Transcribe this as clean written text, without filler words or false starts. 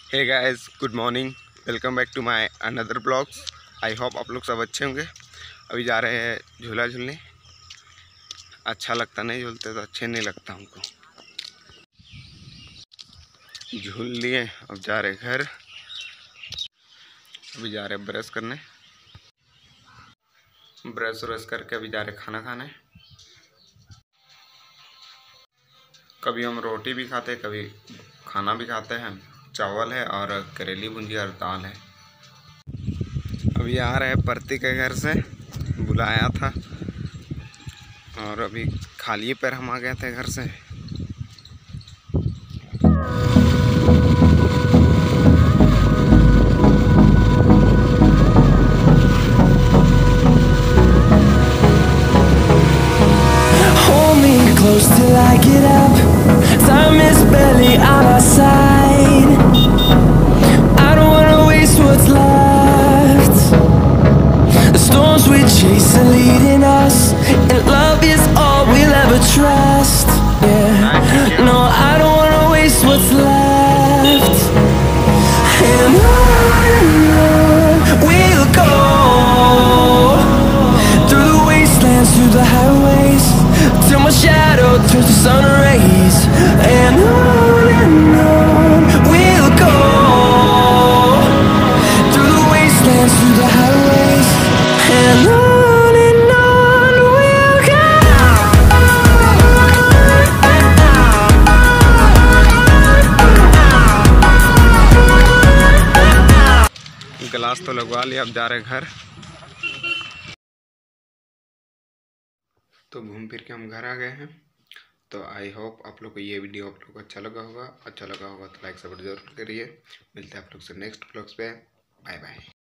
Hey guys, good morning. Welcome back to my another blogs. I hope आप लोग सब अच्छे होंगे। अभी जा रहे हैं झूला झूलने। अच्छा लगता नहीं, झूलते तो अच्छे नहीं लगता हमको। झूल लिए, अब जा रहे घर। अभी जा रहे ब्रश करने। ब्रश व्रश करके अभी जा रहे खाना खाने। कभी हम रोटी भी खाते, कभी खाना भी खाते हैं। चावल है और करेली भुंजी और दाल है। अभी आ रहे हैं प्रतीक के घर से, बुलाया था और अभी खाली पैर हम आ गए थे घर से। Hold me close till I get up. Time is barely on our side. I don't wanna waste what's left. The storms we chase are leading us, and love is all we'll ever trust. Yeah, no, I don't wanna waste what's left. And on we'll go, through the wastelands, through the highways, till my shadow turns to sun rays. And on we'll go, through the wastelands, through the highways, and on we'll go. गिलास तो लगवा लिया, अब जा रहे घर। तो घूम फिर के हम घर आ गए हैं। तो आई होप आप लोग को ये वीडियो आप लोग को अच्छा लगा होगा। अच्छा लगा होगा तो लाइक सपोर्ट जरूर करिए। मिलते हैं आप लोग से नेक्स्ट ब्लॉग्स पे। Bye bye.